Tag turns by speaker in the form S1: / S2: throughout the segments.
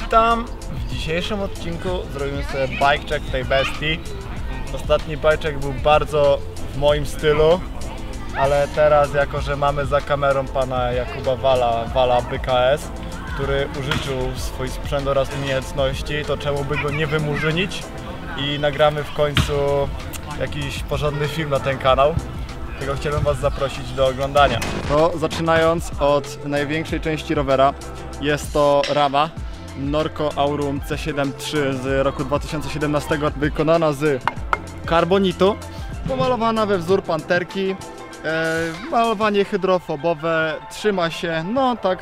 S1: Witam! W dzisiejszym odcinku zrobimy sobie bike check tej bestii. Ostatni bike check był bardzo w moim stylu, ale teraz, jako że mamy za kamerą pana Jakuba Wala BKS, który użyczył swój sprzęt oraz umiejętności, to czemu by go nie wymurzynić i nagramy w końcu jakiś porządny film na ten kanał. Tego chciałbym was zaprosić do oglądania. To zaczynając od największej części rowera, jest to rama Norco Aurum C7-3 z roku 2017, wykonana z karbonitu, pomalowana we wzór panterki. Malowanie hydrofobowe, trzyma się no tak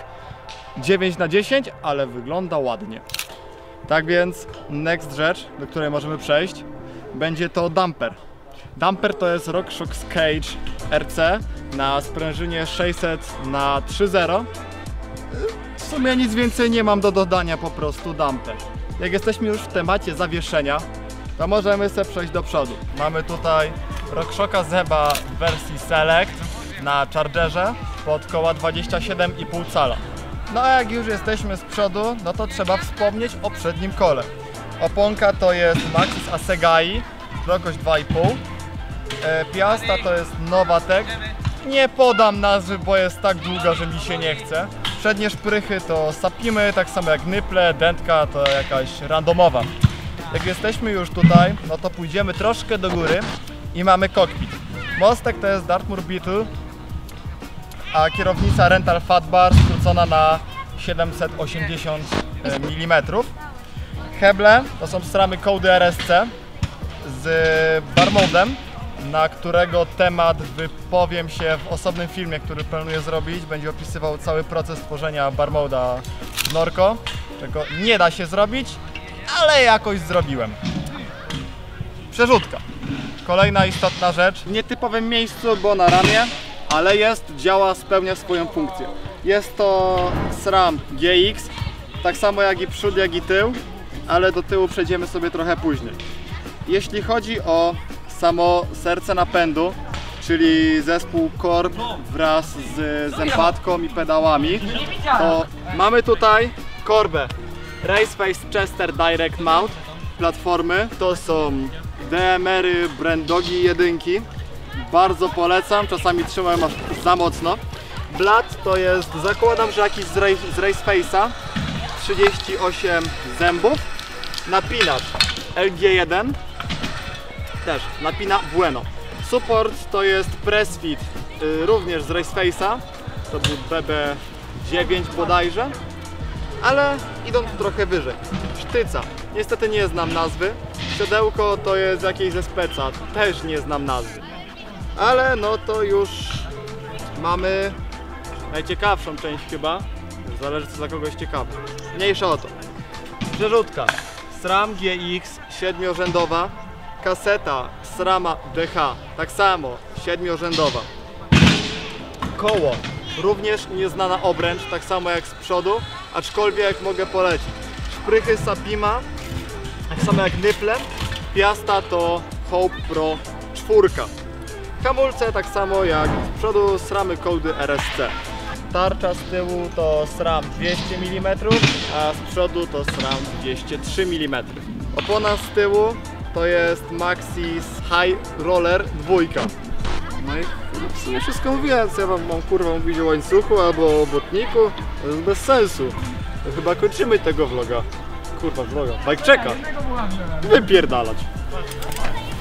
S1: 9/10, ale wygląda ładnie. Tak więc next rzecz, do której możemy przejść, będzie to dumper. Dumper to jest RockShox Cage RC na sprężynie 600/3.0. W sumie nic więcej nie mam do dodania, po prostu dumper. Jak jesteśmy już w temacie zawieszenia, to możemy sobie przejść do przodu. Mamy tutaj RockShoxa Zeba w wersji Select na Chargerze pod koła 27,5 cala. No a jak już jesteśmy z przodu, no to trzeba wspomnieć o przednim kole. Oponka to jest Maxxis Assegai, szerokość 2,5. Piasta to jest Novatek. Nie podam nazwy, bo jest tak długa, że mi się nie chce. Przednie szprychy to Sapimy, tak samo jak nyple, dętka to jakaś randomowa. Jak jesteśmy już tutaj, no to pójdziemy troszkę do góry i mamy kokpit. Mostek to jest Dartmoor Beetle, a kierownica Rental Fatbar skrócona na 780 mm. Heble to są SRAMy Cody RSC z bar modem, na którego temat wypowiem się w osobnym filmie, który planuję zrobić. Będzie opisywał cały proces tworzenia bar moda w Norco, czego nie da się zrobić, ale jakoś zrobiłem. Przerzutka. Kolejna istotna rzecz. W nietypowym miejscu, bo na ramię, ale działa, spełnia swoją funkcję. Jest to SRAM GX, tak samo jak i przód, jak i tył, ale do tyłu przejdziemy sobie trochę później. Jeśli chodzi o samo serce napędu, czyli zespół Korb wraz z zębatką i pedałami, to mamy tutaj korbę Raceface Chester Direct Mount platformy. To są DMR-y Branddogi 1. Bardzo polecam, czasami trzymałem aż za mocno. Blat to jest, zakładam, że jakiś z Raceface'a, 38 zębów. Napinacz LG1, też napina Bueno. Support to jest Pressfit, również z Raceface'a, to był BB9 bodajże, ale idąc trochę wyżej. Sztyca, niestety nie znam nazwy. Siodełko to jest jakieś ze speca, też nie znam nazwy. Ale no to już mamy najciekawszą część chyba, zależy co dla kogoś ciekawe. Mniejsza o to. Przerzutka SRAM GX 7-rzędowa, kaseta SRAMa DH, tak samo 7-rzędowa. Koło, również nieznana obręcz, tak samo jak z przodu, aczkolwiek mogę polecić. Szprychy Sapima, tak samo jak nyple. Piasta to Hope Pro 4. Hamulce tak samo jak z przodu SRAMy Cody RSC. Tarcza z tyłu to SRAM 200 mm, a z przodu to SRAM 203 mm. Opona z tyłu to jest Maxxis High Roller 2. No i w sumie wszystko mówiłem, co ja mam kurwa mówić o łańcuchu albo o botniku. To jest bez sensu. To chyba kończymy tego vloga. Kurwa vloga. Bike checka. Wypierdalać.